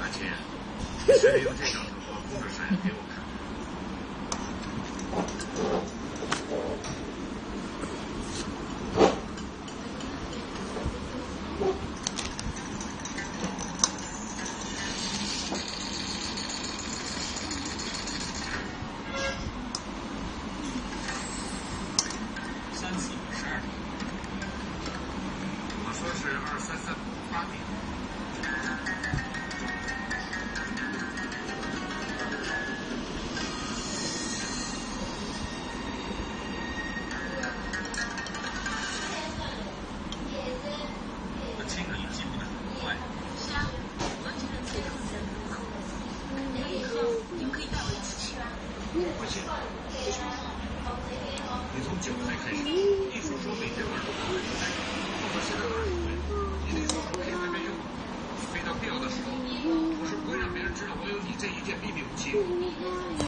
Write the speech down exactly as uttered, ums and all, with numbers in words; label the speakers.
Speaker 1: 姐，谁用这张的话工的闪耀给我看？
Speaker 2: 三四五十二。
Speaker 1: 我说是二三三五八米。
Speaker 2: 这个也进步的很快。
Speaker 3: 是啊，我觉得这个人很好。那以后你们可以带我一起去啊。
Speaker 1: 不行，你从九岁开始，一说说每天晚上都会来，我现在二十岁，你得说说可以随便用，非到必要的时候，我是不会让别人知道我有你这一件秘密武器。